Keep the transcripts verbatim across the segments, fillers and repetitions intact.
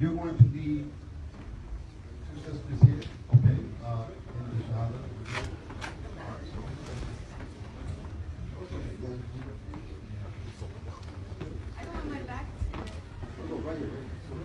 you're going to be two sisters here, okay? Uh, in the Shahada. All right, so. I don't want my back. Go right here.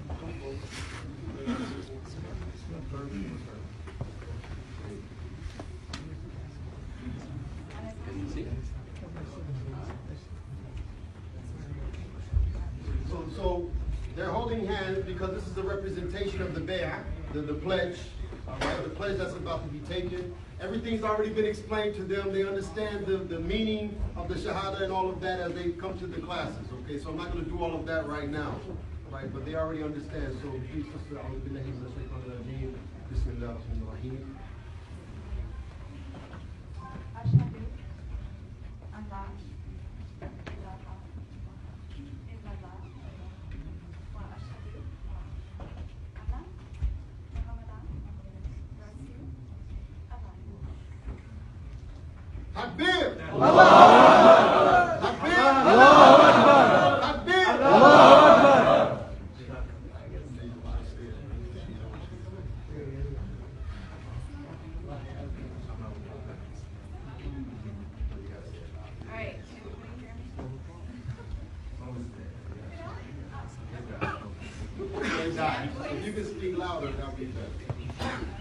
So, so they're holding hands because this is the representation of the bay'ah, the, the pledge, all right, the pledge that's about to be taken. Everything's already been explained to them. They understand the, the meaning of the Shahada and all of that as they come to the classes, okay? So I'm not going to do all of that right now, right? But they already understand. So please, Sister, A'udhu Billahi Minash Shaitanir Rajeem. Bismillah Rahmanir Rahim. Ashhadu an la ilaha illallah wa ashhadu anna Muhammadan Rasulullah. Takbir! Allah! Takbir! Allah! Takbir! Allah! All right. If you can speak louder, that'll be better.